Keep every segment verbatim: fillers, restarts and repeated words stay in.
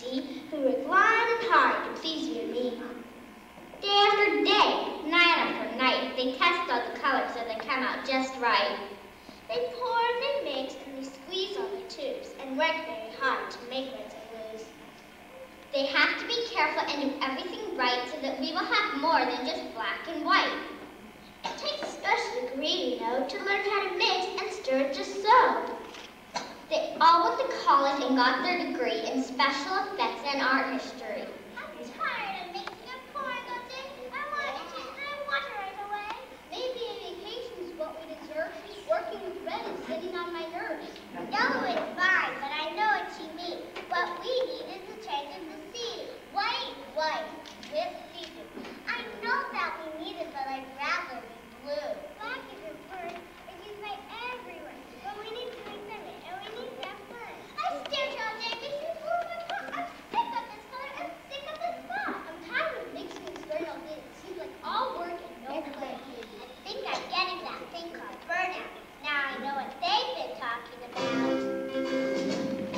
see, who work long and hard to please you and me. Day after day, night after night, they test all the colors so they come out just right. They pour and they mix and they squeeze all the tubes and work very hard to make reds and blues. They have to be careful and do everything right so that we will have more than just black and white. It takes a special degree, you know, to learn how to mix and stir just so. They all went to college and got their degree in special effects and art history. I'm tired of mixing and pouring all day. I want it to I want it right away. Maybe a vacation is what we deserve. Working with red and sitting on my nerves. Yellow is fine, but I know what you mean. What we need is a change of the scene. White, white, with season. I know that we need it, but I'd rather be blue. Black is a word. It's used by everyone. But we need to mix in it, and we need to have fun. I stare to all day, makes me full of my pot. I'm sick of this color. I'm sick of this spot. I'm tired of mixing and stirring all day. It seems like all work and no play. I think I'm getting that thing called burnout. Now I know what they've been talking about.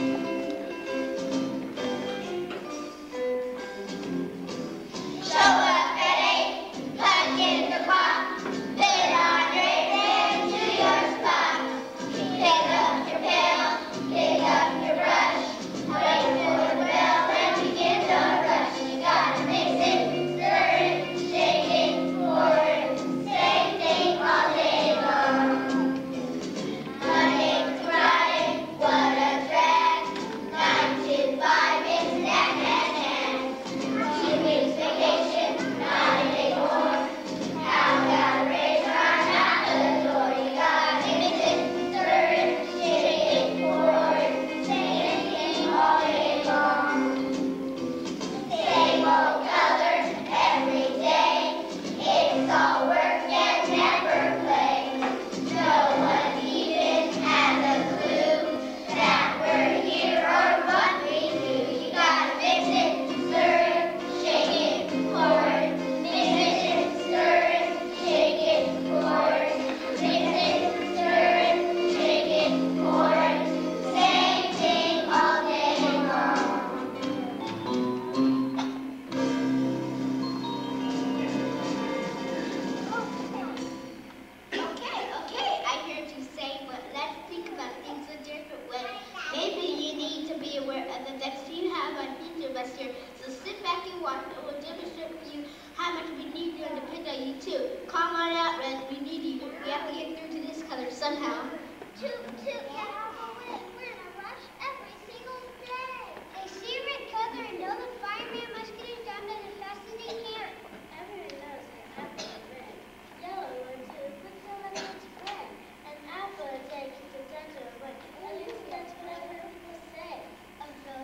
So sit back and watch, and we'll demonstrate for you how much we need you and depend on you too. Come on out, Red. We need you. We have to get through to this color somehow. Toot, toot, yeah, we're, we're in a rush every single day. They see red color and know the fireman must get it done as fast as he can. Everyone knows that apple is red. Yellow one too, but so many it's red. An apple a day keeps the center of red. At least that's what I heard people say. I'm so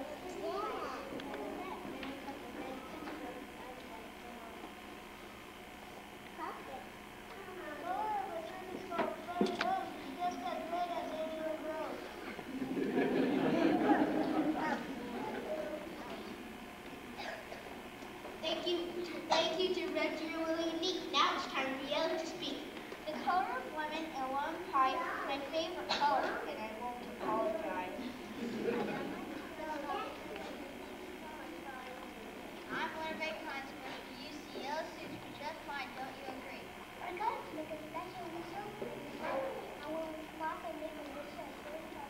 Thank you, thank you to Red, Deer, Willie, and Neat. Now it's time for Yellow to speak. The color of lemon and lemon pie is my favorite color, and I won't apologize. I'm Leonard Bacon's when you see yellow suits are just fine, don't you agree? I got to make a special whistle for the sun. I will walk and make a whistle for the sun.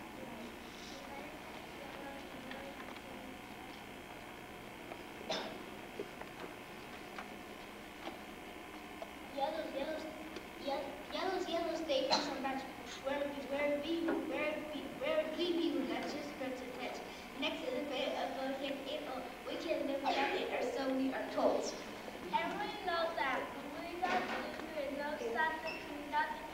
Yellow's, yellow's, yellow, yellow's, yellow's, they are some batch. Where we, where we, where we, where we be, that's just spreads a touch. Next is a bit of a hit, it, oh, we can live without it, or so we are told. Everyone knows that. We got to do it. No stopping, nothing.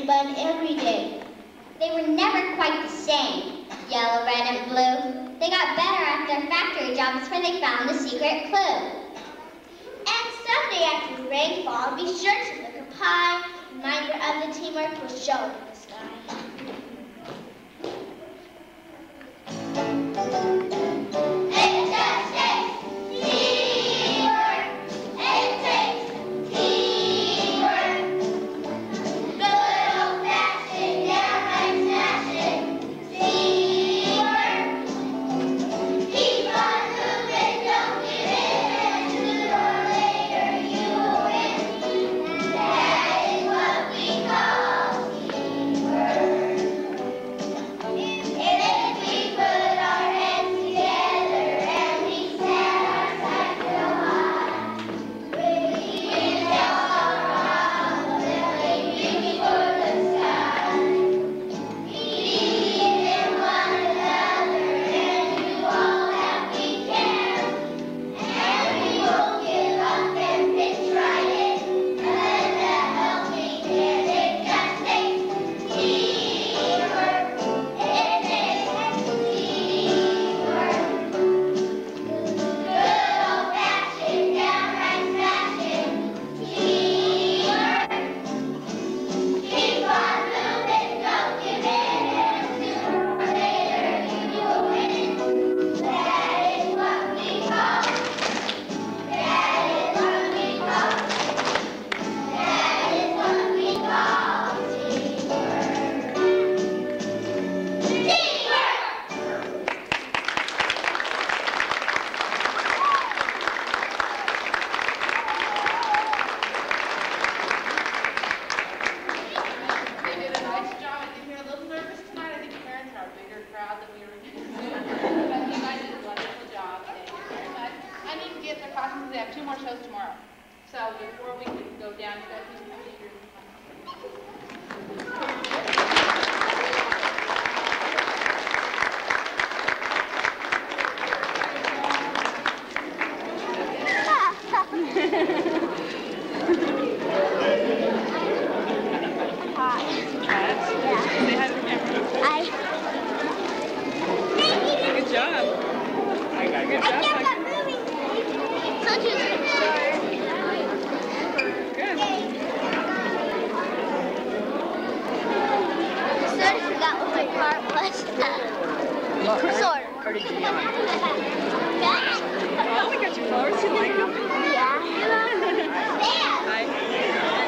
bun every day. They were never quite the same, yellow, red, and blue. They got better at their factory jobs where they found the secret clue. And someday after the rainfall, be sure to look up high, reminder of the teamwork was shown in the sky. It just takes teamwork. It takes teamwork. Good old-fashioned, downright smashing teamwork. Keep on moving, don't give in, and sooner or later you will win. That is what we call teamwork. If we put our heads together and we set our sights real high, we can all around and reach for the sky. Believe in one another and do all that we can, and we won't give up and pitch right in. Lend a helping hand, it just takes teamwork. It takes teamwork. Good old-fashioned, downright smashing teamwork. Keep on moving, don't give in, and sooner or later you will win. That is what we call. That is what we call. That is what we call teamwork. Teamwork! They did a nice job. I think you're a little nervous tonight. I think your parents are a bigger crowd than we were expecting. But you guys did a wonderful job. Thank you very much. I need to get the costumes. They have two more shows tomorrow. So before we can go down to that, please come to your Good job. Good job. Good. Sort of forgot what my part was. Sort of. Cardi B on. Yeah. Oh, we got your flowers. You like them? Yeah. Hi.